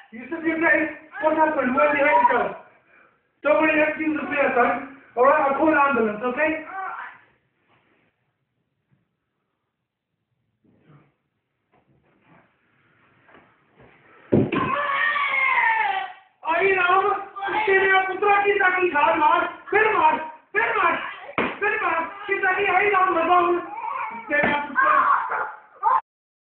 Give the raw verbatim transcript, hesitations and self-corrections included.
Yusuf Ibrahim, what happened? Where did you go? Don't worry, everything's clear, son. Alright, I'll call an ambulance, okay? आई राम तेरे पुत्रा की ताकि खार मार फिर मार फिर मार फिर मार की ताकि आई राम बताऊं तेरा पुत्र